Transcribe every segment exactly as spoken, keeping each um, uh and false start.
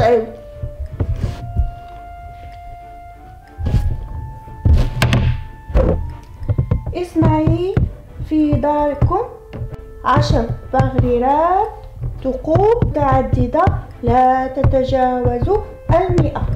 صعيب. اسمعي، في داركم عشر بغريرات ثقوب متعددة لا تتجاوز المئة.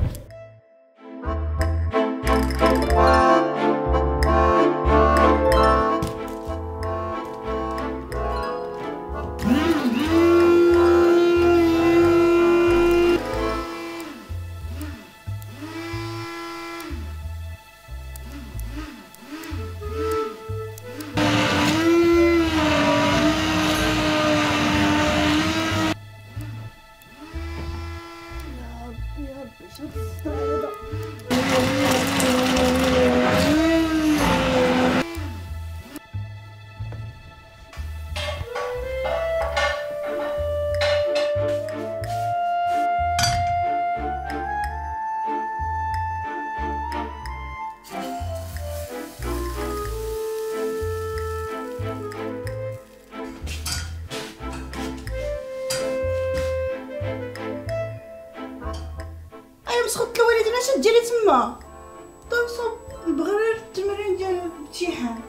مسخوت الوالدين اش ديري تما؟ توصل البغرير التمرين ديال الامتحان.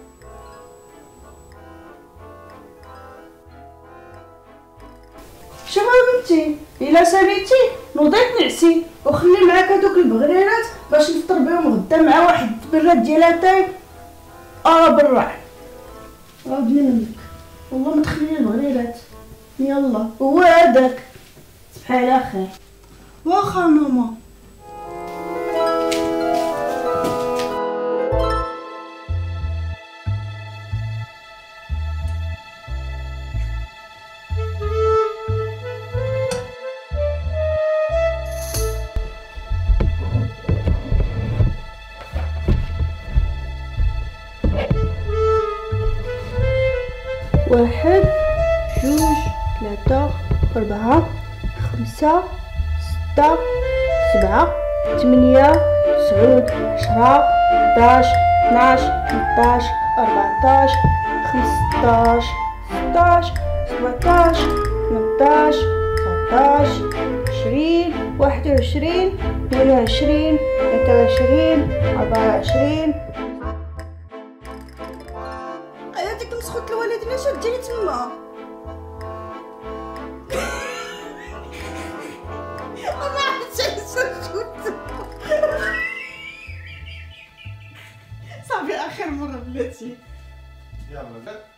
شوفي بنتي، الا ساليتي نوضي تنعسي وخلي معاك هذوك البغريرات باش نفطر بهم غدا مع واحد البراد ديال اتاي اه بالراح. اه بني منك والله ما تخلي البغريرات. يلا هو هذاك. تصبحي على خير. واخا ماما. واحد جوج ثلاثة أربعة خمسة ستة سبعة ثمانية تسعود عشرة حداش اثناش ثلاثطاش أربعطاش خمسطاش ستطاش سبعطاش ثمنطاش تسعطاش عشرين واحد وعشرين اثنين وعشرين ثلاثة وعشرين أربعة وعشرين. هذيك مسخوت الوالدين اش ديري تما؟ ما عرفتش علاش شفت. صافي اخر مره بلاتي. يلا